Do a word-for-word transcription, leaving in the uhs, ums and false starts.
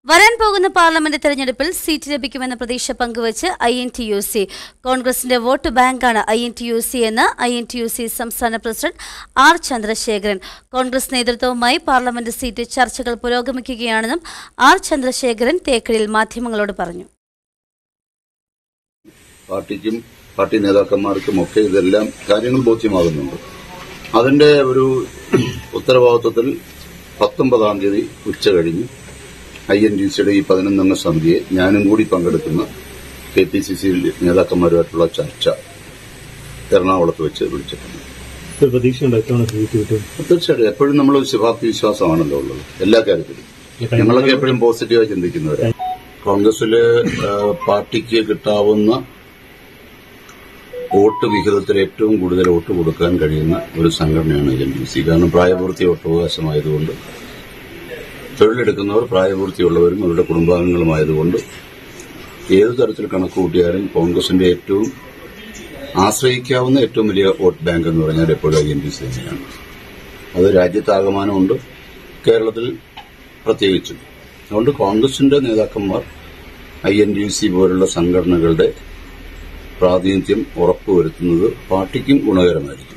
വരാൻ പോകുന്ന പാർലമെന്റ് തെരഞ്ഞെടുപ്പിൽ സീറ്റ് ലഭിക്കുമെന്ന പ്രതീക്ഷ പങ്കുവച്ച് I N T U C. കോൺഗ്രസിന്റെ വോട്ട് ബാങ്കാണ് I N T U C എന്ന് I N T U C സംസ്ഥാന പ്രസിഡന്റ് ആർ ചന്ദ്രശേഖരൻ. കോൺഗ്രസ് നേതൃത്വവുമായി പാർലമെന്റ് സീറ്റ് ചർച്ചകൾ പുരോഗമിക്കുകയാണെന്നും ആർ ചന്ദ്രശേഖരൻ തേക്കടിയിൽ മാധ്യമങ്ങളോട് പറഞ്ഞു. പാർട്ടിക്കും പാർട്ടി നേതാക്കന്മാർക്കും ഒക്കെ ഇതെല്ലാം കാര്യങ്ങൾ ബോധ്യമാകുന്നുണ്ട്. അതിന്റെ ഒരു ഉത്തരവാദിത്വത്തിൽ പത്തൊമ്പതാം തീയതി ഉച്ച കഴിഞ്ഞ് ഐ എൻ ടി സിയുടെ ഈ പതിനൊന്നംഗ സമിതിയെ ഞാനും കൂടി പങ്കെടുക്കുന്ന കെ പി സി സി നേതാക്കന്മാരുമായിട്ടുള്ള ചർച്ച എറണാകുളത്ത് വെച്ച് വിളിച്ചിട്ടുണ്ട്. തീർച്ചയായിട്ടും എപ്പോഴും നമ്മൾ ശുഭാപ്തി വിശ്വാസമാണല്ലോ ഉള്ളത് എല്ലാ കാര്യത്തിലും. ഞങ്ങളൊക്കെ എപ്പോഴും പോസിറ്റീവായി ചിന്തിക്കുന്നവരാണ്. കോൺഗ്രസില് പാർട്ടിക്ക് കിട്ടാവുന്ന വോട്ട് വിഹിതത്തിൽ ഏറ്റവും കൂടുതൽ വോട്ട് കൊടുക്കാൻ കഴിയുന്ന ഒരു സംഘടനയാണ് ഐ എൻ ടി സി. കാരണം പ്രായപൂർത്തി വോട്ടവകാശമായതുകൊണ്ട്, തൊഴിലെടുക്കുന്നവർ പ്രായപൂർത്തിയുള്ളവരും അവരുടെ കുടുംബാംഗങ്ങളുമായതുകൊണ്ട് ഏതു തരത്തിൽ കണക്ക് കൂട്ടിയാലും കോൺഗ്രസിന്റെ ഏറ്റവും ആശ്രയിക്കാവുന്ന ഏറ്റവും വലിയ വോട്ട് ബാങ്ക് എന്ന് പറഞ്ഞാൽ എപ്പോഴും ഐ എൻ ടി സി തന്നെയാണ്. അത് രാജ്യത്താകമാനമുണ്ട്, കേരളത്തിൽ പ്രത്യേകിച്ചും. അതുകൊണ്ട് കോൺഗ്രസിന്റെ നേതാക്കന്മാർ ഐ എൻ ടി സി പോലുള്ള സംഘടനകളുടെ പ്രാതിനിധ്യം ഉറപ്പുവരുത്തുന്നത് പാർട്ടിക്കും ഗുണകരമായിരിക്കും.